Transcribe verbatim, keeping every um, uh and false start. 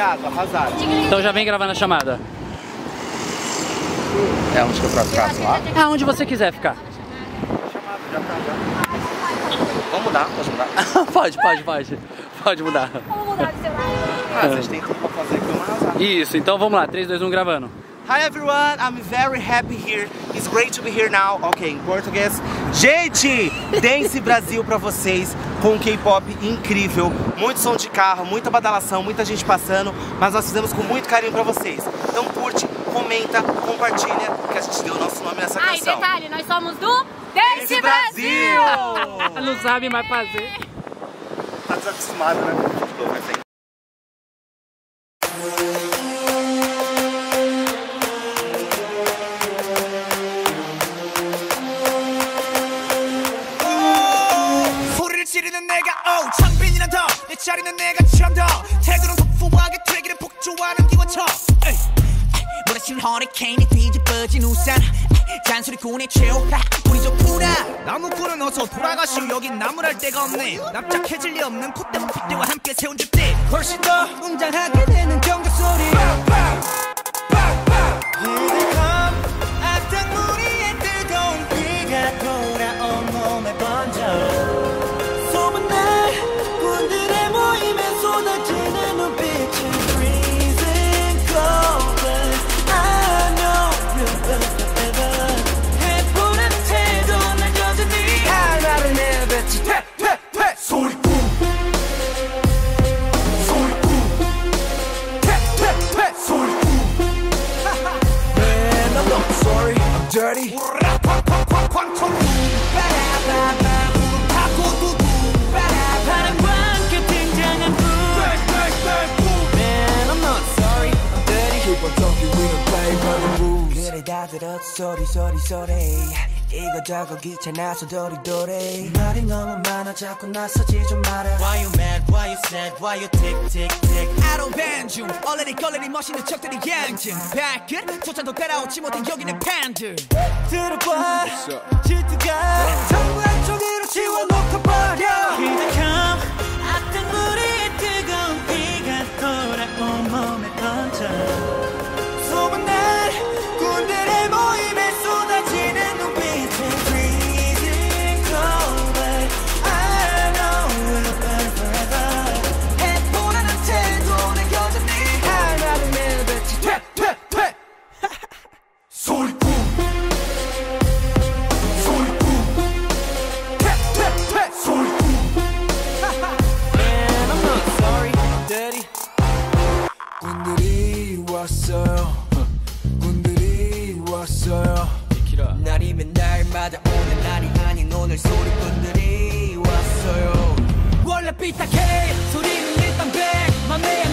Obrigado, arrasado. Então já vem gravando a chamada. É onde que eu faço lá? Ah, onde você quiser ficar. Chamada, já tá, já. Vamos mudar, posso mudar? Pode, pode, pode. Pode mudar. Vamos mudar de celular. Ah, vocês têm tudo pra fazer aqui, vamos arrasar. Isso, então vamos lá, três, dois, um, gravando. Hi everyone, I'm very happy here. It's great to be here now. Ok, em português. Gente, Dance Brasil pra vocês com um K-pop incrível. Muito som de carro, muita badalação, muita gente passando. Mas nós fizemos com muito carinho pra vocês. Então curte, comenta, compartilha, que a gente deu o nosso nome nessa Ah, canção. e detalhe, nós somos do Dance, Dance Brasil! Brasil! Não sabe mais fazer. Tá desacostumado, né? Vai ser. 창빈이는 더 내 자리는 내가 참 더 태도는 터프하게 되기를 폭주하는 기관차 몰아친 허리케인이 뒤집어진 우산 잔소리꾼의 최후 우리 좋구나 나무꾼은 어서 돌아가시오 여긴 나무랄 데가 없네 납작해질 리 없는 콧대와 핏대와 함께 세운 집대 훨씬 더 웅장하게 되는 경적 소리 악당무리의 뜨거운 비가 돌아온 몸에 번져 dirty. Man, I'm not sorry. I'm dirty. Keep on talking, we don't play by the rules. 그래 다 들었어 소리 소리 소리. 이거저거 귀찮아서 도리도리. 말이 너무 많아 자꾸 나서지 좀 말아. Why you mad? Why you sad? Why you tick tick tick? I don't ban 중. 얼레리 걸레리 멋있는 척들이 양진. 발끝 조차도 따라오지 못한 여기는 팬들. 들어봐 질투가 전부 한쪽으로 지워놓고 버려. 기대감 악당무리의 뜨거운 비가 돌아온 몸에 번져. 소문 날 군들의 모임에 쏟아지는 눈빛. 군들이 왔어요. 군들이 왔어요. 날이면 날마다 오는 날이 아닌 오늘 소리꾼들이 왔어요. 원래 삐딱해 소리는 일단 백 맘에